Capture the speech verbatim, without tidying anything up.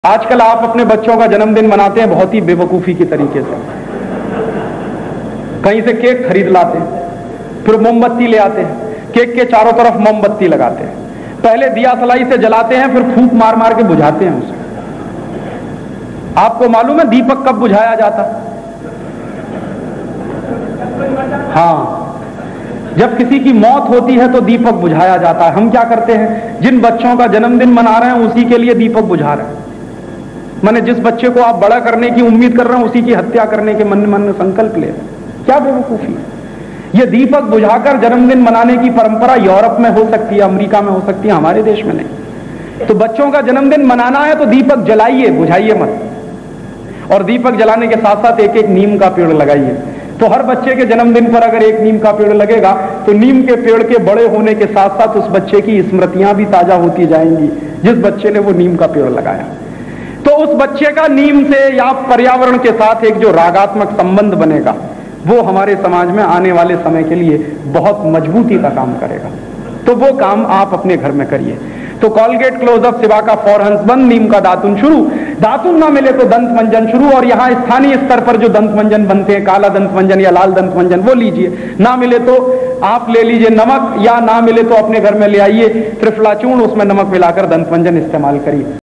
आजकल आप अपने बच्चों का जन्मदिन मनाते हैं बहुत ही बेवकूफी के तरीके से। कहीं से केक खरीद लाते हैं, फिर मोमबत्ती ले आते हैं, केक के चारों तरफ मोमबत्ती लगाते हैं, पहले दिया सलाई से जलाते हैं, फिर फूंक मार मार के बुझाते हैं उसे। आपको मालूम है दीपक कब बुझाया जाता? हाँ, जब किसी की मौत होती है तो दीपक बुझाया जाता है। हम क्या करते हैं, जिन बच्चों का जन्मदिन मना रहे हैं उसी के लिए दीपक बुझा रहे हैं। माने जिस बच्चे को आप बड़ा करने की उम्मीद कर रहे हैं उसी की हत्या करने के मन मन में संकल्प ले रहे हैं। क्या बेवकूफी है। ये दीपक बुझाकर जन्मदिन मनाने की परंपरा यूरोप में हो सकती है, अमेरिका में हो सकती है, हमारे देश में नहीं। तो बच्चों का जन्मदिन मनाना है तो दीपक जलाइए, बुझाइए मत। और दीपक जलाने के साथ साथ एक एक नीम का पेड़ लगाइए। तो हर बच्चे के जन्मदिन पर अगर एक नीम का पेड़ लगेगा तो नीम के पेड़ के बड़े होने के साथ साथ उस बच्चे की स्मृतियां भी ताजा होती जाएंगी जिस बच्चे ने वो नीम का पेड़ लगाया। तो उस बच्चे का नीम से या पर्यावरण के साथ एक जो रागात्मक संबंध बनेगा वो हमारे समाज में आने वाले समय के लिए बहुत मजबूती का काम करेगा। तो वो काम आप अपने घर में करिए। तो कॉलगेट क्लोजअप सिवा का फॉर हंस बंद, नीम का दातुन शुरू, दातुन ना मिले तो दंत मंजन शुरू। और यहाँ स्थानीय स्तर पर जो दंत मंजन बनते हैं, काला दंत मंजन या लाल दंत मंजन, वो लीजिए। ना मिले तो आप ले लीजिए नमक, या ना मिले तो अपने घर में ले आइए त्रिफला चूर्ण, उसमें नमक मिलाकर दंत मंजन इस्तेमाल करिए।